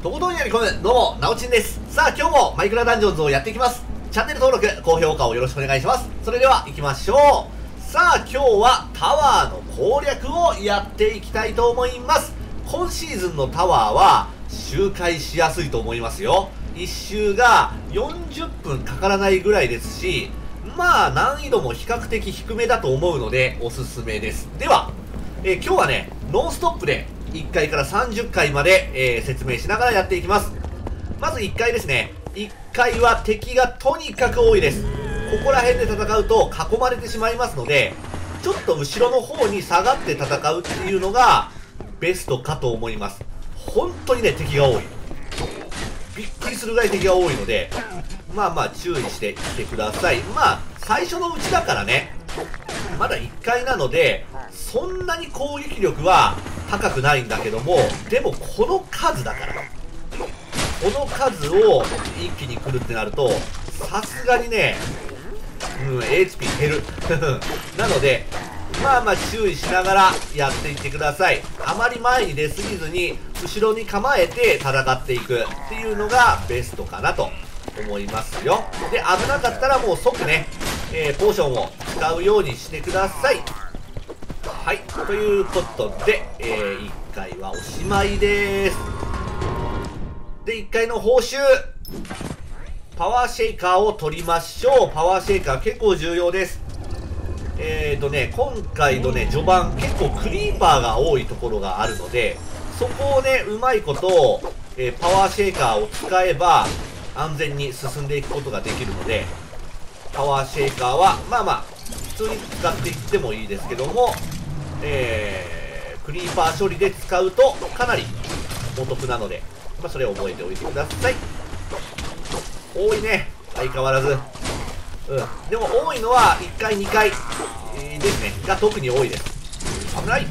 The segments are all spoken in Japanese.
とことんやり込む、どうも、なおちんです。さあ、今日もマイクラダンジョンズをやっていきます。チャンネル登録、高評価をよろしくお願いします。それでは、行きましょう。さあ、今日はタワーの攻略をやっていきたいと思います。今シーズンのタワーは、周回しやすいと思いますよ。1周が40分かからないぐらいですし、まあ、難易度も比較的低めだと思うので、おすすめです。では、今日はね、ノンストップで1回から30回まで、説明しながらやっていきます。まず1回ですね。1回は敵がとにかく多いです。ここら辺で戦うと囲まれてしまいますので、ちょっと後ろの方に下がって戦うっていうのがベストかと思います。本当にね、敵が多い。びっくりするぐらい敵が多いので、まあまあ注意してきてください。まあ、最初のうちだからね、まだ1回なので、そんなに攻撃力は高くないんだけども、でもこの数だから。この数を一気に来るってなると、さすがにね、HP 減る。なので、まあまあ注意しながらやっていってください。あまり前に出すぎずに、後ろに構えて戦っていくっていうのがベストかなと思いますよ。で、危なかったらもう即ね、ポーションを使うようにしてください。はい、ということで、1回はおしまいです。で、1回の報酬。パワーシェイカーを取りましょう。パワーシェイカー結構重要です。今回のね、序盤、結構クリーパーが多いところがあるので、そこをね、うまいこと、パワーシェイカーを使えば、安全に進んでいくことができるので、パワーシェイカーは、まあまあ、普通に使っていってもいいですけども、クリーパー処理で使うと、かなりお得なので、まあ、それを覚えておいてください。多いね、相変わらず。でも多いのは1回、2回、ですね、が特に多いです。危ない。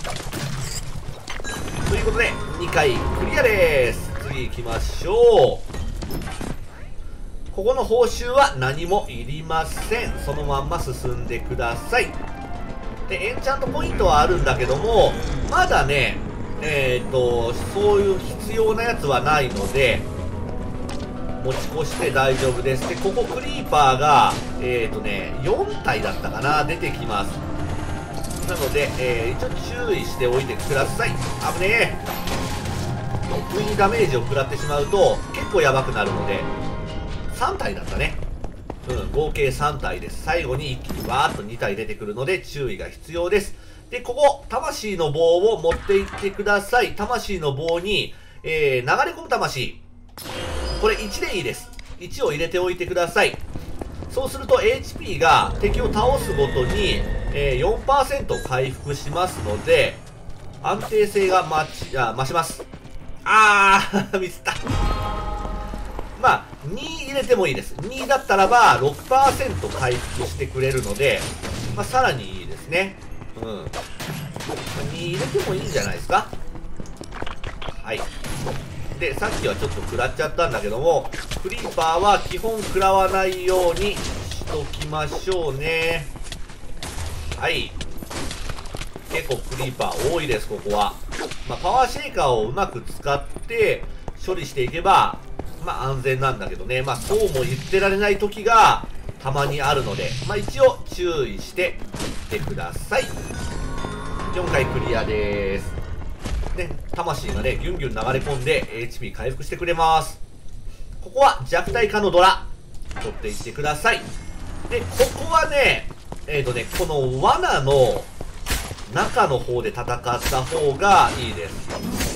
ということで、2回クリアです。次行きましょう。ここの報酬は何もいりません。そのまんま進んでください。で、エンチャントポイントはあるんだけども、まだね、そういう必要なやつはないので、持ち越して大丈夫です。で、ここクリーパーが、4体だったかな、出てきます。なので、一応注意しておいてください。危ねえ。不意にダメージを食らってしまうと、結構やばくなるので、3体だったね。合計3体です。最後に一気にバーッと2体出てくるので、注意が必要です。で、ここ、魂の棒を持っていってください。魂の棒に、流れ込む魂。これ1でいいです。1を入れておいてください。そうすると HP が敵を倒すごとに、4% 回復しますので、安定性が増します。ミスった。まあ、2入れてもいいです。2だったらば 6% 回復してくれるので、まあ、さらにいいですね。2入れてもいいんじゃないですか。はい。で、さっきはちょっと食らっちゃったんだけども、クリーパーは基本食らわないようにしときましょうね。はい。結構クリーパー多いです、ここは。まあ、パワーシェイカーをうまく使って処理していけば、まあ安全なんだけどね。まあそうも言ってられない時がたまにあるので、まあ一応注意していってください。4回クリアでーす。ね、魂がね、ギュンギュン流れ込んで HP 回復してくれます。ここは弱体化のドラ、取っていってください。で、ここはね、この罠の中の方で戦った方がいいです。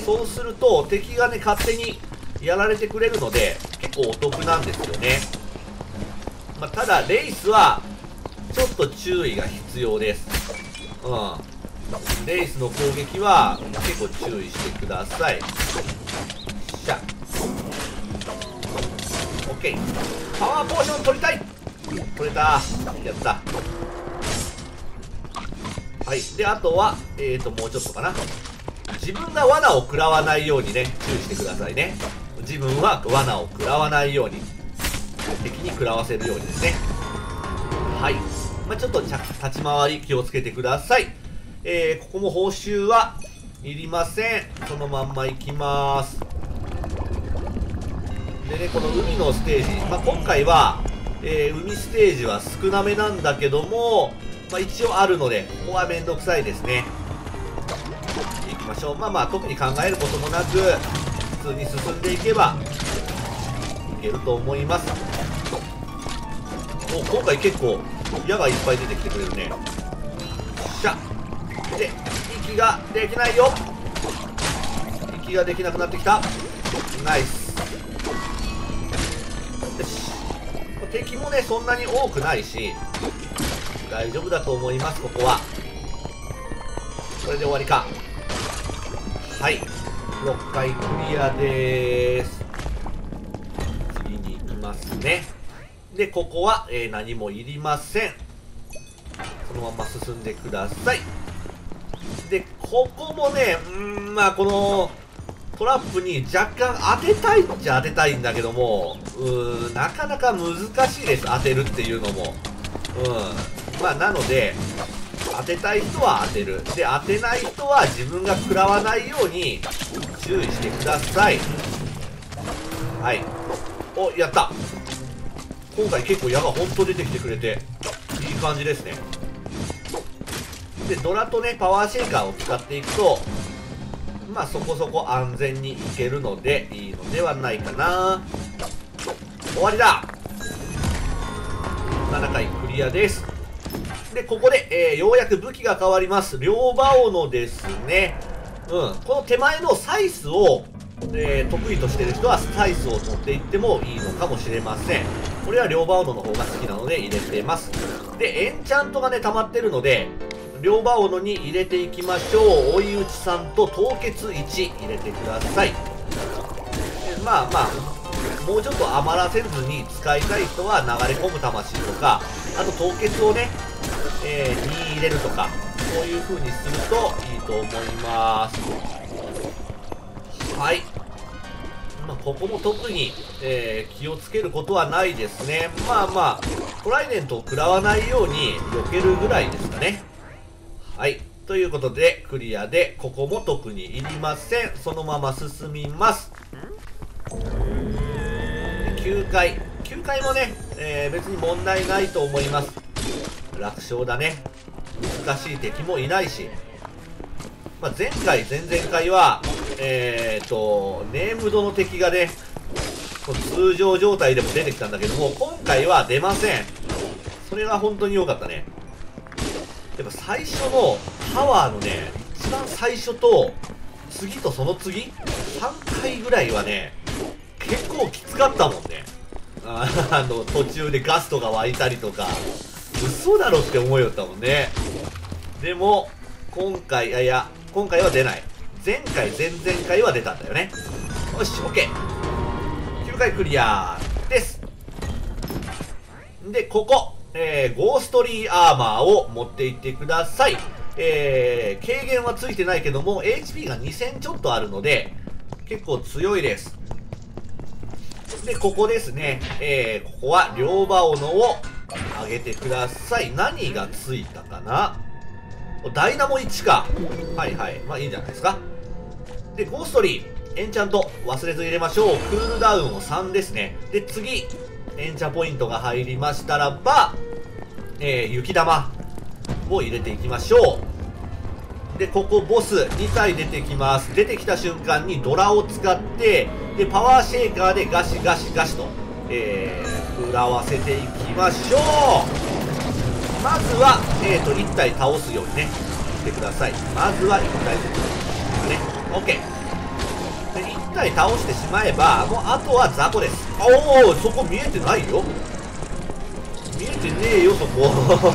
そうすると、敵がね、勝手にやられてくれるので、結構お得なんですよね。まあ、ただ、レイスは、ちょっと注意が必要です。レイスの攻撃は結構注意してください。しゃ OK。 パワーポーション取りたい。取れた。やった。はい。で、あとはもうちょっとかな。自分が罠を食らわないようにね、注意してくださいね。自分は罠を食らわないように、敵に食らわせるようにですね。はい。まあ、ちょっと立ち回り気をつけてください。ここも報酬はいりません。そのまんま行きます。 でね、この海のステージ、今回は、海ステージは少なめなんだけども、一応あるので、ここはめんどくさいですね。行きましょう。特に考えることもなく、普通に進んでいけば、いけると思います。今回結構、矢がいっぱい出てきてくれるね。よっしゃ。で、息ができないよ。息ができなくなってきた。ナイス。よし。敵もね、そんなに多くないし、大丈夫だと思います、ここは。これで終わりか。はい。6回クリアでーす。次に行きますね。で、ここは、何もいりません。そのまま進んでください。で、ここもね、この、トラップに若干当てたいっちゃ当てたいんだけども、なかなか難しいです、当てるっていうのも。なので、当てたい人は当てる。で、当てない人は自分が食らわないように注意してください。はい。お、やった。今回結構矢がほんと出てきてくれて、いい感じですね。で、ドラとね、パワーシェイカーを使っていくと、そこそこ安全にいけるので、いいのではないかな。終わりだ。7回クリアです。で、ここで、ようやく武器が変わります。両刃斧ですね。この手前のサイスを、得意としてる人はサイスを取っていってもいいのかもしれません。これは両刃斧の方が好きなので入れてます。で、エンチャントがね、溜まってるので、両刃斧に入れていきましょう。追い打ち3と凍結1入れてください。もうちょっと余らせずに使いたい人は流れ込む魂とか、あと凍結をね、2入れるとか、そういう風にするといいと思います。はい。ここも特に、気をつけることはないですね。トライデントを食らわないように避けるぐらいですかね。はい。ということで、クリアで、ここも特にいりません。そのまま進みます。9回。9回もね、別に問題ないと思います。楽勝だね。難しい敵もいないし。前回、前々回は、ネームドの敵がね、通常状態でも出てきたんだけども、今回は出ません。それが本当に良かったね。やっぱ最初のタワーのね、一番最初と、次とその次、3回ぐらいはね、結構きつかったもんね。途中でガストが湧いたりとか、嘘だろって思いよったもんね。でも、今回は出ない。前回、前々回は出たんだよね。よし、OK。9回クリアです。で、ここ。ゴーストリーアーマーを持っていってください。軽減はついてないけども、HP が2000ちょっとあるので、結構強いです。で、ここですね。ここは両刃斧を上げてください。何がついたかな？ダイナモ1か。はいはい。いいんじゃないですか。で、ゴーストリー、エンチャント忘れず入れましょう。クールダウンを3ですね。で、次、エンチャポイントが入りましたらば、雪玉を入れていきましょう。で、ここボス2体出てきます。出てきた瞬間にドラを使って、で、パワーシェイカーでガシガシガシと、食らわせていきましょう。まずは、1体倒すようにね、してください。まずは1体ね。OK。で、1体倒してしまえば、もうあとは雑魚です。おお、そこ見えてないよ。見えてねえよ、そこ。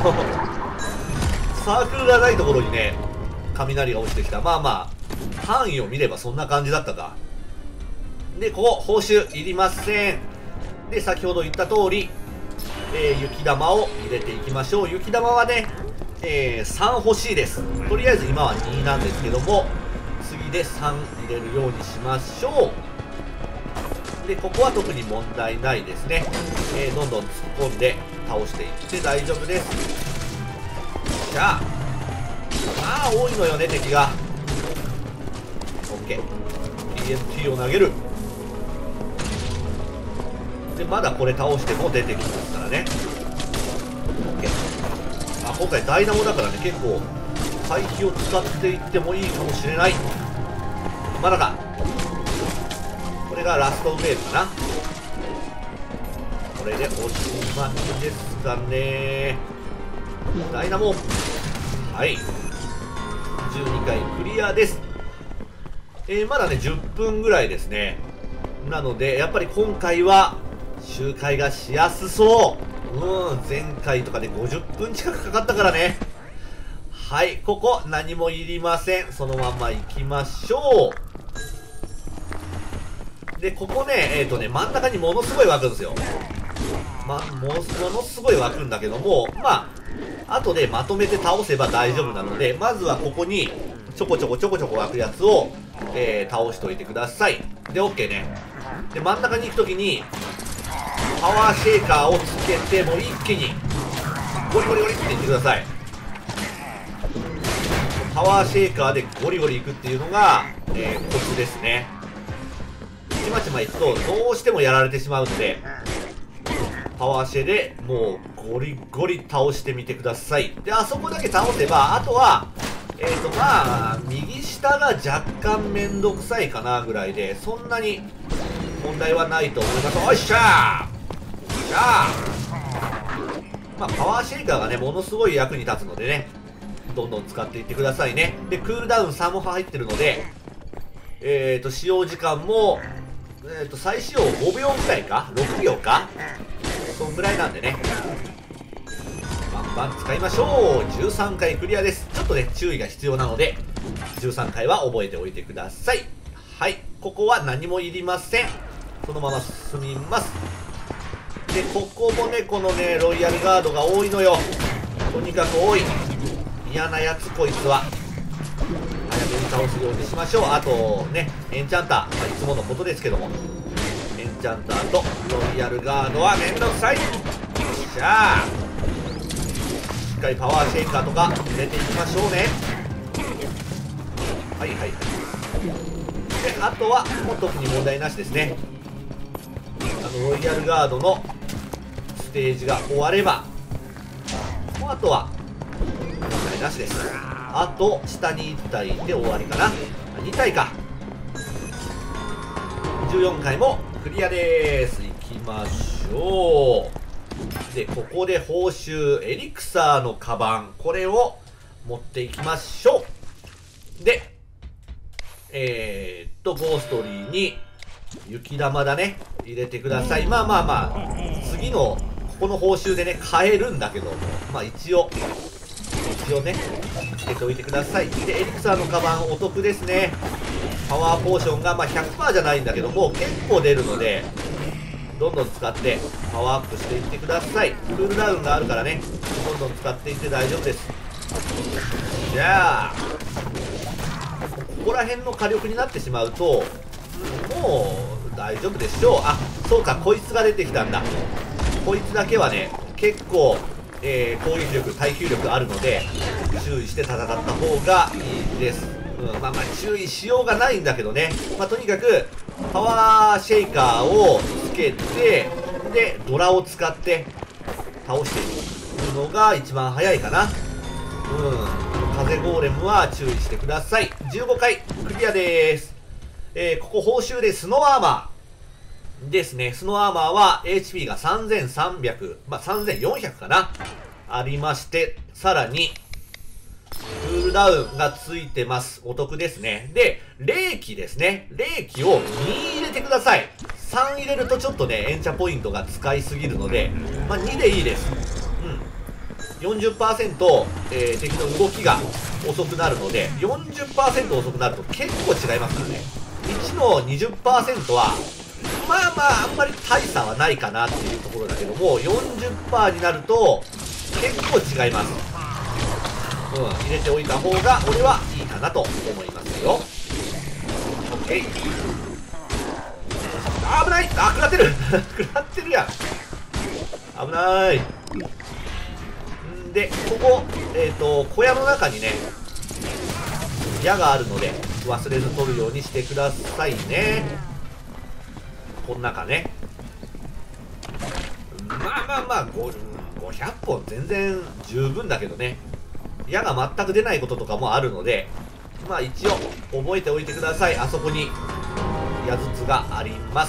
サークルがないところにね、雷が落ちてきた。範囲を見ればそんな感じだったか。で、ここ、報酬いりません。で、先ほど言った通り、雪玉を入れていきましょう。雪玉はね、3欲しいです。とりあえず今は2なんですけども、次で3入れるようにしましょう。で、ここは特に問題ないですね。どんどん突っ込んで倒していって大丈夫です。じゃあ、多いのよね、敵が。OK。TNT を投げる。 でまだこれ倒しても出てきますからね。 OK。 今回ダイナモだからね、結構回避を使っていってもいいかもしれない。まだか。これがラストウェーブかな。これでおしまいですかね。ダイナモ、はい、12回クリアです。まだね10分ぐらいですね。なのでやっぱり今回は周回がしやすそう。前回とかで50分近くかかったからね。はい、ここ何もいりません。そのまま行きましょう。でここね真ん中にものすごい湧くんですよ。ものすごい湧くんだけども、まあ後でまとめて倒せば大丈夫なので、まずはここにちょこちょこ湧くやつを、倒しといてください。で OK ね。で真ん中に行くときにパワーシェーカーをつけて、もう一気にゴリゴリゴリっていってください。パワーシェーカーでゴリゴリいくっていうのが、コツですね。ちまちまいくとどうしてもやられてしまうので、パワーシェでもうゴリゴリ倒してみてください。であそこだけ倒せば、あとはまあ右下が若干めんどくさいかなぐらいで、そんなに問題はないと思います。おっしゃー、じゃあまあパワーシェイカーがねものすごい役に立つのでね、どんどん使っていってくださいね。でクールダウン3も入ってるので、使用時間も再使用5秒ぐらいか6秒か、そんぐらいなんでね、バンバン使いましょう。13回クリアです。ちょっとね注意が必要なので13回は覚えておいてください。はい、ここは何もいりません。そのまま進みます。でここもね、このねロイヤルガードが多いのよ。とにかく多い。嫌なやつこいつは早めに倒すようにしましょう。あとねエンチャンター、いつものことですけども、エンチャンターとロイヤルガードはめんどくさい。よっしゃー、しっかりパワーシェイカーとか入れていきましょうね。はいはいはい。であとはもう特に問題なしですね。ロイヤルガードのステージが終われば、もうあとは問題なしです。あと下に1体いて終わりかな。2体か。14回もクリアです。いきましょう。でここで報酬エリクサーのカバン、これを持っていきましょう。でゴーストリーに雪玉だね入れてください。まあ次のここの報酬でね買えるんだけども、まあ一応ねつけておいてください。でエリクサーのカバンお得ですね。パワーポーションがまあ 100% じゃないんだけども結構出るので、どんどん使ってパワーアップしていってください。クールダウンがあるからね、どんどん使っていって大丈夫です。じゃあここら辺の火力になってしまうともう大丈夫でしょう。あ、そうか、こいつが出てきたんだ。こいつだけはね結構、攻撃力耐久力あるので注意して戦った方がいいです。まあ注意しようがないんだけどね、とにかくパワーシェイカーをつけて、でドラを使って倒していくのが一番早いかな。風ゴーレムは注意してください。15回クリアです。ここ報酬でスノーアーマーですね。スノーアーマーは HP が3300、3400かなありまして、さらにクールダウンがついてます。お得ですね。で霊気ですね。霊気を2入れてください。3入れるとちょっとねエンチャポイントが使いすぎるので、2でいいです。40%、敵の動きが遅くなるので、40% 遅くなると結構違いますからね。1の 20% はあんまり大差はないかなっていうところだけども、40% になると結構違います。入れておいた方が俺はいいかなと思いますよ。 OK。 危ない。食らってる食らってるやん。危ない。でここ小屋の中にね矢があるので忘れず取るようにしてくださいね。この中ね。 500本全然十分だけどね。矢が全く出ないこととかもあるので、まあ一応覚えておいてください。あそこに矢筒があります。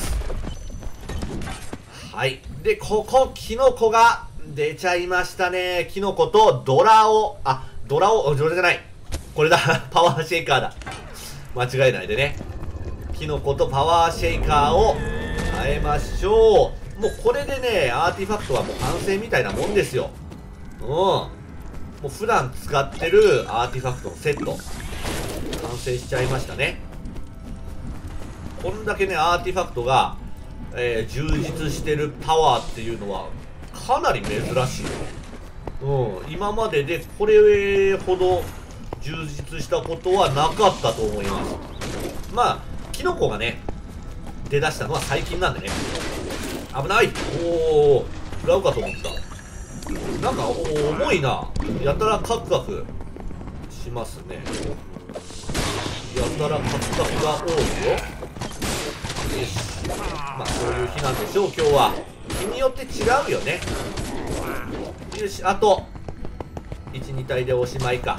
はい。で、ここ、キノコが出ちゃいましたね。キノコとドラじゃない。これだ。パワーシェイカーだ。間違えないでね。キノコとパワーシェイカーを変えましょう。もうこれでね、アーティファクトはもう完成みたいなもんですよ。もう普段使ってるアーティファクトのセット、完成しちゃいましたね。こんだけね、アーティファクトが、充実してるパワーっていうのは、かなり珍しい。今まででこれほど充実したことはなかったと思います。まあ、キノコがね、出だしたのは最近なんでね。危ない。おお、食らうかと思った。なんか重いな。やたらカクカクしますね。やたらカクカクが多いよ。よし。まあそういう日なんでしょう、今日は。日によって違うよね。よし、あと1、2体でおしまいか。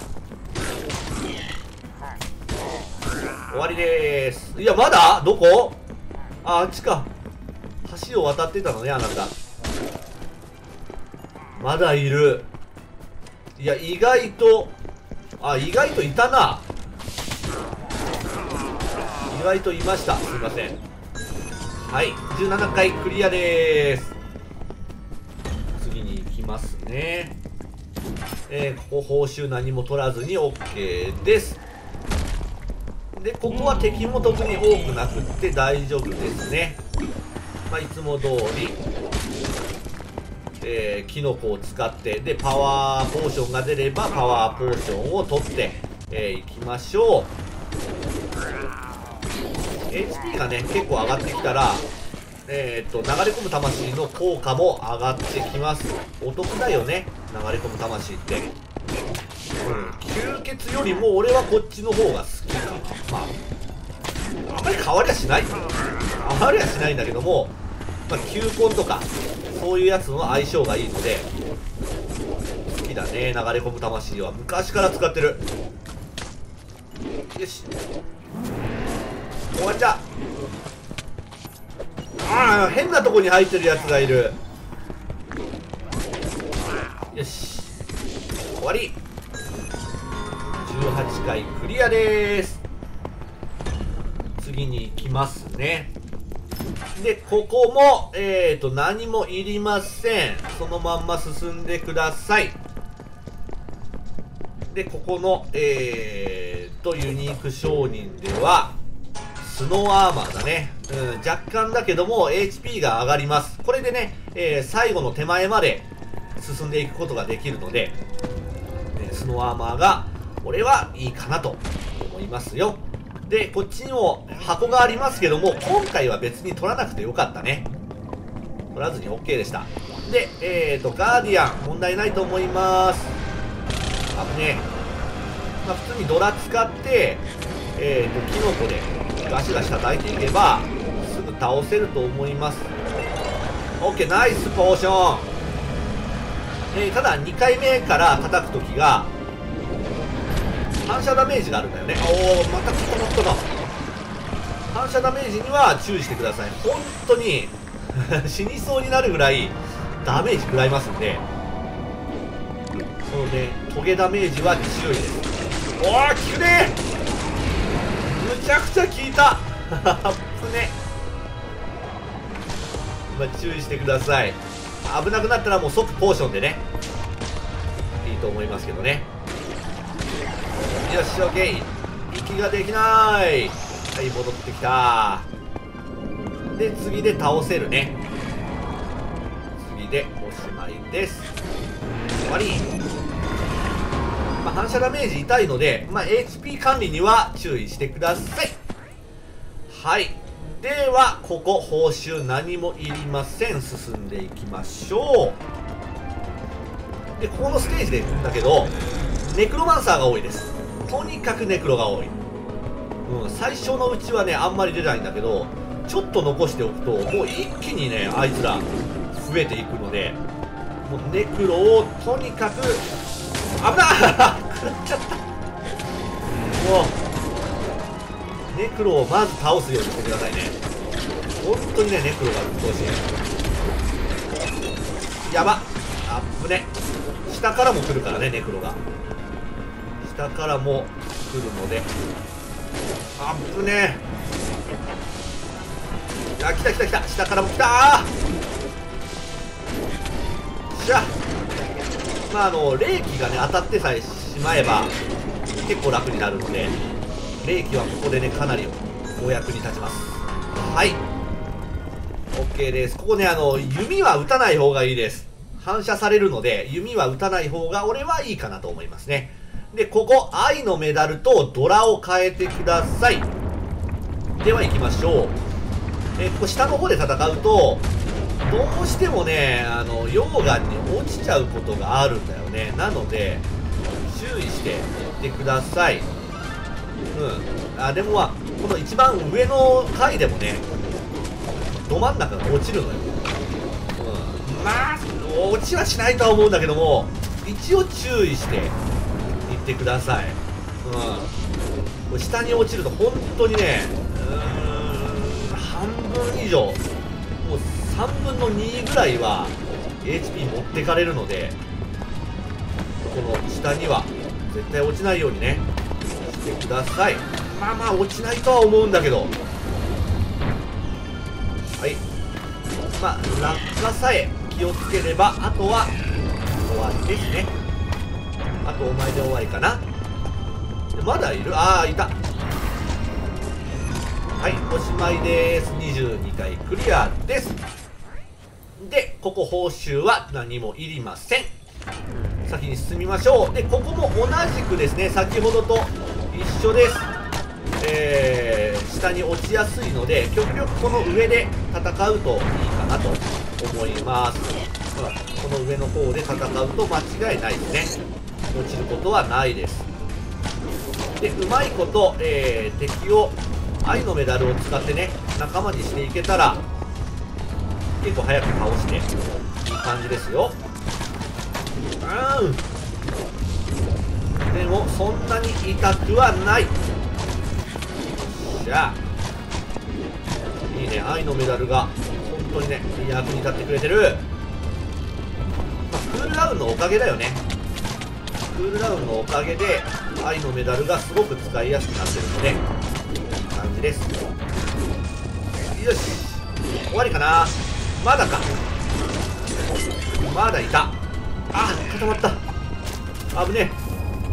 終わりでーす。いや、まだどこ？あっちか。橋を渡ってたのね、あなた。まだいる。いや、意外といたな。意外といました。すいません。はい、17回クリアでーす。次に行きますね。ここ報酬何も取らずに OK です。で、ここは敵も特に多くなくって大丈夫ですね。まあ、いつも通りキノコを使って、でパワーポーションが出ればパワーポーションを取っていきましょう。 HP がね結構上がってきたら流れ込む魂の効果も上がってきます。お得だよね、流れ込む魂って。吸血よりも俺はこっちの方が好きかな。まああんまり変わりはしないんだけども、まあ、球根とかそういうやつの相性がいいので好きだね。流れ込む魂は昔から使ってる。よし、終わっちゃう。ああ、変なとこに入ってるやつがいる。よし、終わり。18回クリアでーす。次に行きますね。で、ここも、何もいりません。そのまんま進んでください。で、ここの、ユニーク商人では、スノーアーマーだね。若干だけども、HP が上がります。これでね、最後の手前まで進んでいくことができるので、スノーアーマーが、俺はいいかなと思いますよ。で、こっちにも箱がありますけども、今回は別に取らなくてよかったね。取らずに OK でした。で、ガーディアン、問題ないと思います。危ねえ。まあ、普通にドラ使って、キノコでガシガシ叩いていけば、すぐ倒せると思います。OK、ナイスポーション。ただ、2回目から叩くときが、反射ダメージがあるんだよね。おお、また固まったな。反射ダメージには注意してください。本当に死にそうになるぐらいダメージ食らいますんで、このね、トゲダメージは注意です。おお、効くね。むちゃくちゃ効いた。危ね。まあ、注意してください。危なくなったらもう即ポーションでね、いいと思いますけどね。よし、オッケー。息ができない。はい、戻ってきた。で、次で倒せるね。次でおしまいです。終わり。まあ、反射ダメージ痛いので、まあ、HP 管理には注意してください。はい。では、ここ、報酬何もいりません。進んでいきましょう。で、ここのステージでだけど、ネクロマンサーが多いです。とにかくネクロが多い。最初のうちはね、あんまり出ないんだけど、ちょっと残しておくと、もう一気にね、あいつら、増増えていくので、もうネクロをとにかく危ない食らっちゃった。もうネクロをまず倒すようにしてくださいね。本当にね、ネクロが鬱陶しい。やばっ、あっぶね。下からも来るからね、ネクロが下からも来るので、あっぶね。あ、来た来た来た、下からも来たー。しゃ、まあ霊気がね当たってさえしまえば結構楽になるので、霊気はここでねかなりお役に立ちます。はい、 OK です。ここね弓は打たない方がいいです。反射されるので弓は打たない方が俺はいいかなと思いますね。でここ愛のメダルとドラを変えてください。では行きましょう。ここ下の方で戦うとどうしてもね溶岩に落ちちゃうことがあるんだよね。なので注意していってください。でもこの一番上の階でもねど真ん中が落ちるのよ。まあ落ちはしないとは思うんだけども、一応注意していってください。下に落ちると本当にね半分以上、もう3分の2ぐらいは HP 持ってかれるので、この下には絶対落ちないようにねしてください。まあまあ落ちないとは思うんだけど、はい、まあ落下さえ気をつければあとは終わりですね。あとお前で終わりかな。まだいる、ああいた。はい、おしまいです。22回クリアです。でここ報酬は何もいりません。先に進みましょう。でここも同じくですね、先ほどと一緒です。下に落ちやすいので極力この上で戦うといいかなと思います。この上の方で戦うと間違いないですね。落ちることはないです。でうまいこと、敵を愛のメダルを使ってね仲間にしていけたら結構早く倒していい感じですよ。でもそんなに痛くはない。じゃあいいね、愛のメダルが本当にね役に立ってくれてる。クールダウンのおかげだよね。クールダウンのおかげで愛のメダルがすごく使いやすくなってるのでいい感じです。よし終わりかな。まだか、まだいた。あ、固まった。危ねえ。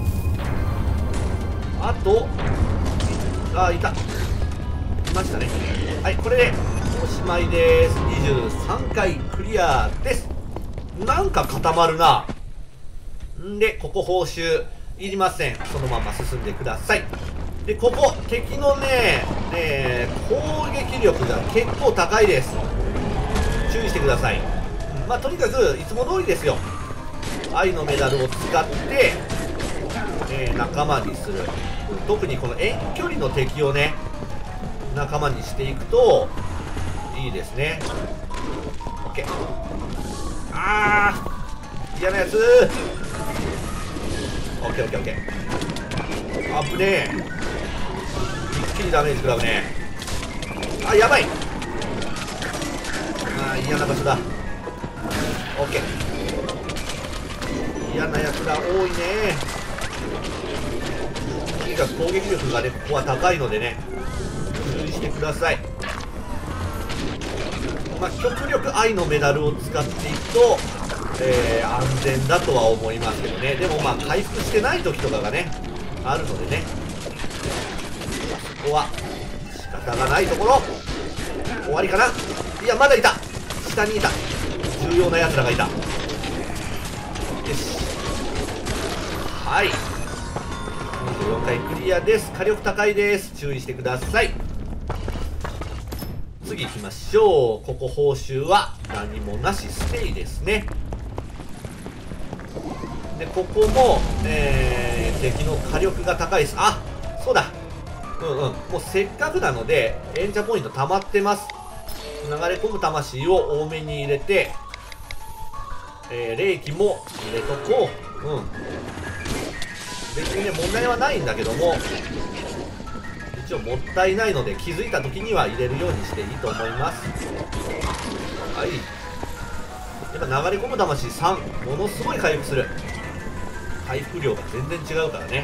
あといた、いましたね。はい、これでおしまいです。23回クリアです。なんか固まるな。んでここ報酬いりません。そのまま進んでください。でここ敵のね攻撃力が結構高いです。注意してください。まあとにかくいつも通りですよ。愛のメダルを使って、仲間にする。特にこの遠距離の敵をね仲間にしていくといいですね。 OK、 嫌なやつ。 OKOKOK、 あぶねえ、一気にダメージ食らうね。やばい。嫌な場所だ。 OK、 嫌なやつが多いね。とにかく攻撃力がねここは高いのでね注意してください。極力愛のメダルを使っていくと、安全だとは思いますけどね。でも回復してない時とかがねあるのでね、そこは仕方がないところ。終わりかな。いやまだいた、下にいた重要なやつらがいた。よし、はい、24回クリアです。火力高いです。注意してください。次行きましょう。ここ報酬は何もなし、ステイですね。でここも、敵の火力が高いです。そうだ、もうせっかくなのでエンチャポイント溜まってます。流れ込む魂を多めに入れて冷気も入れとこう。別にね問題はないんだけども、一応もったいないので気づいた時には入れるようにしていいと思います。はい、やっぱ流れ込む魂3、ものすごい回復する。回復量が全然違うからね。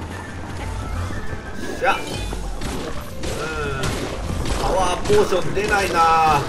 しゃ、パワーポーション出ないな。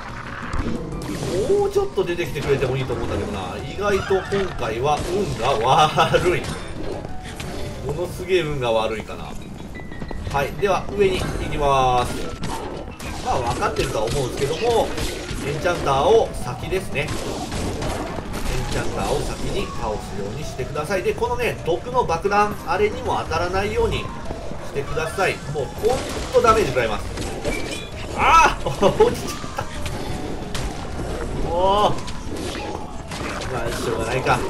もうちょっと出てきてくれてもいいと思うんだけどな。意外と今回は運が悪い。ものすげえ運が悪いかな。はい、では上に行きます。まあ分かってるとは思うんですけども、エンチャンターを先ですね。エンチャンターを先に倒すようにしてください。でこのね毒の爆弾、あれにも当たらないようにしてください。もうほんとダメージ食らいます。ああ落ちちゃった。おお、まあしょうがないか。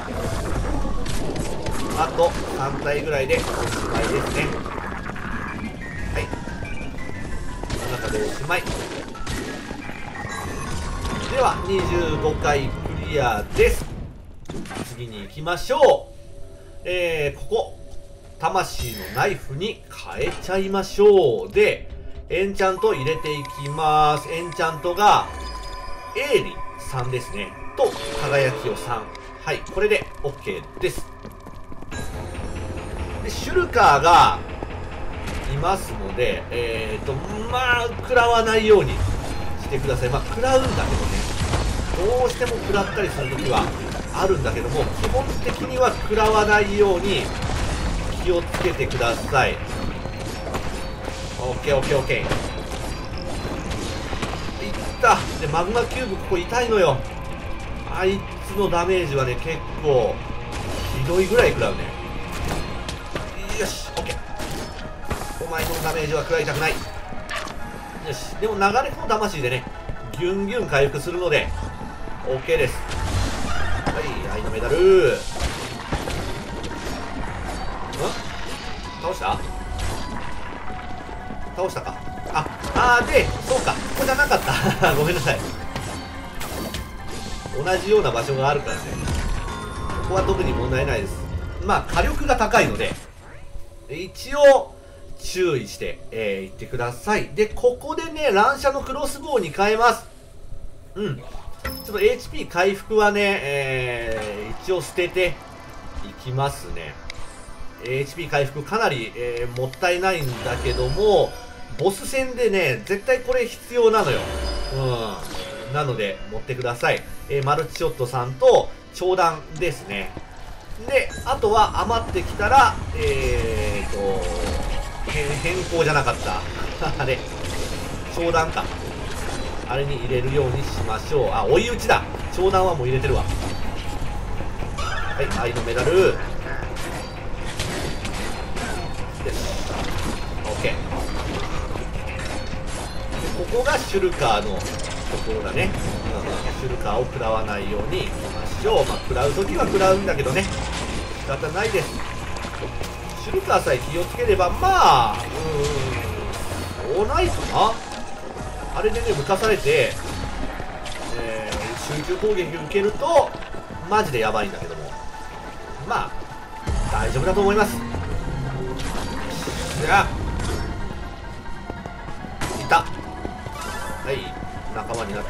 あと3体ぐらいでおしまいですね。はい、この中でおしまいでは25回クリアです。次に行きましょう。ここ魂のナイフに変えちゃいましょう。でエンチャント入れていきます。エンチャントが鋭利3ですねと輝きを3。はい、これで OK です。でシュルカーがいますのでまあ食らわないようにしてください。まあ食らうんだけどね、どうしても食らったりするときはあるんだけども、基本的には食らわないように気をつけてください。 OKOKOK いった。でマグマキューブここ痛いのよ。あいつのダメージはね結構ひどいぐらい食らうね。よし OK、 お前のダメージは食らいたくない。よし、でも流れ込む魂でねギュンギュン回復するので OK です。はい、愛のメダル。倒したか。でそうか、ここじゃなかったごめんなさい。同じような場所があるからね、ここは特に問題ないです。まあ火力が高いので一応注意して、いってください。でここでね乱射のクロスボウに変えます。ちょっと HP 回復はね、一応捨てていきますね。HP 回復かなり、もったいないんだけども、ボス戦でね絶対これ必要なのよ。なので持ってください。マルチショットさんと長弾ですね。であとは余ってきたら変更じゃなかったあれ長弾か、あれに入れるようにしましょう。追い打ちだ。長弾はもう入れてるわ。はい、愛のメダル。よし OK。 ここがシュルカーのところだね。シュルカーを食らわないようにいきましょう。まあ食らうときは食らうんだけどね、仕方ないです。シュルカーさえ気をつければまあそうないかな。あれでね浮かされて、集中攻撃受けるとマジでやばいんだけども、まあ大丈夫だと思います。じゃあいた。はい、仲間になって。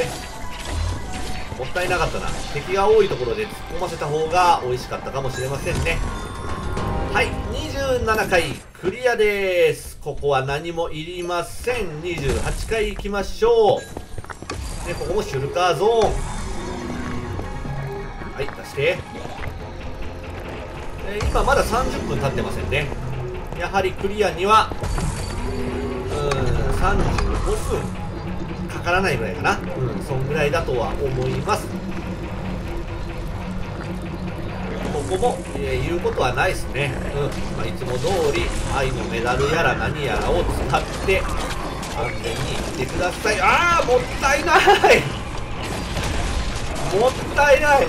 もったいなかったな。敵が多いところで突っ込ませた方が美味しかったかもしれませんね。はい、27回クリアです。ここは何もいりません。28回行きましょう。でここもシュルカーゾーン。はい、出して、今まだ30分経ってませんね。やはりクリアには35分かからないぐらいかな。そんぐらいだとは思います。ここも、言うことはないですね。まあ、いつも通り愛のメダルやら何やらを使って安全にいってください。もったいないもったいない、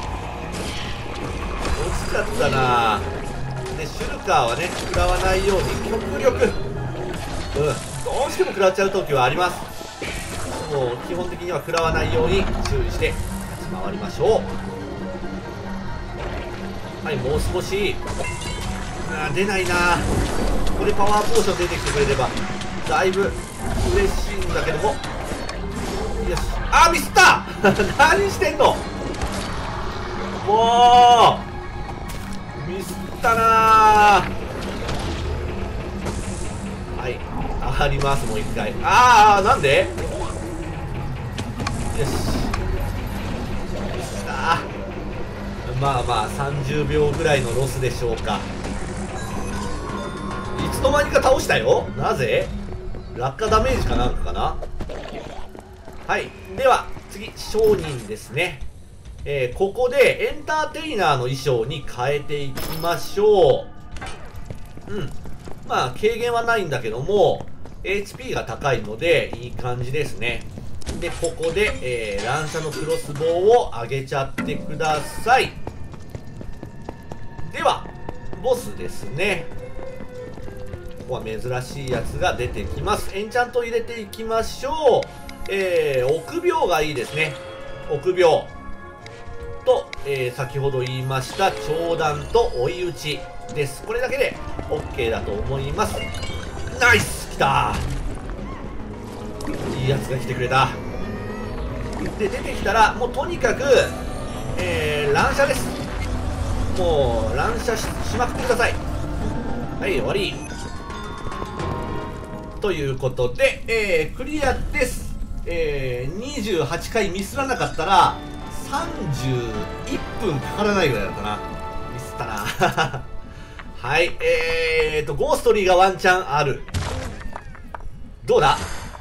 落ちちゃったな。でシュルカーはね食らわないように極力どうしても食らっちゃう時はあります。もう基本的には食らわないように注意して立回りましょう。はい、もう少し。出ないな。これパワーポーション出てきてくれればだいぶ嬉しいんだけども。よし、ミスった何してんの。もうミスったな。はい、上がります。もう一回。なんで。よし、ミスった。まあまあ30秒ぐらいのロスでしょうか。いつの間にか倒したよ。なぜ。落下ダメージかなんかかな。はい、では次商人ですね。ここでエンターテイナーの衣装に変えていきましょう。まあ軽減はないんだけども HP が高いのでいい感じですね。でここで、乱射のクロスボウを上げちゃってください。ではボスですね。ここは珍しいやつが出てきます。エンチャント入れていきましょう。臆病がいいですね。臆病と、先ほど言いました長弾と追い打ちです。これだけで OK だと思います。ナイス、きたー。いいやつが来てくれた。で出てきたらもうとにかく、乱射です。もう乱射 しまくってください。はい、終わりということで、クリアです。28回ミスらなかったら31分かからないぐらいだったな。ミスったなはい、ゴーストリーがワンチャンある。どうだ。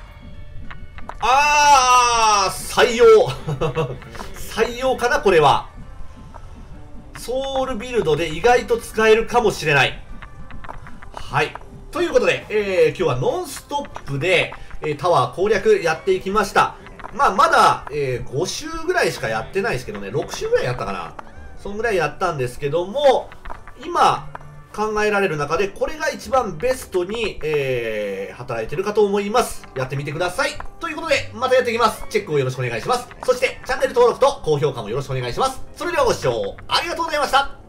採用採用かな。これはソウルビルドで意外と使えるかもしれない。はい、ということで、今日はノンストップでタワー攻略やっていきました。まだ、5周ぐらいしかやってないですけどね。6周ぐらいやったかな。そんぐらいやったんですけども、今考えられる中でこれが一番ベストに、働いてるかと思います。やってみてください。ということでまたやっていきます。チェックをよろしくお願いします。そしてチャンネル登録と高評価もよろしくお願いします。それではご視聴ありがとうございました。